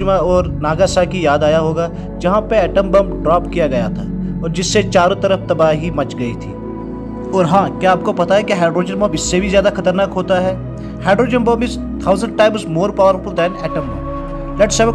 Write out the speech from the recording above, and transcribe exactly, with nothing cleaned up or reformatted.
और नागासाकी याद आया होगा, जहां पे एटम बम ड्रॉप किया गया था और जिससे चारों तरफ तबाही मच गई थी। और हाँ, क्या आपको पता है कि हाइड्रोजन बम इससे भी ज़्यादा खतरनाक होता है? Hydrogen bomb is thousand times more powerful than atom bomb. Let's have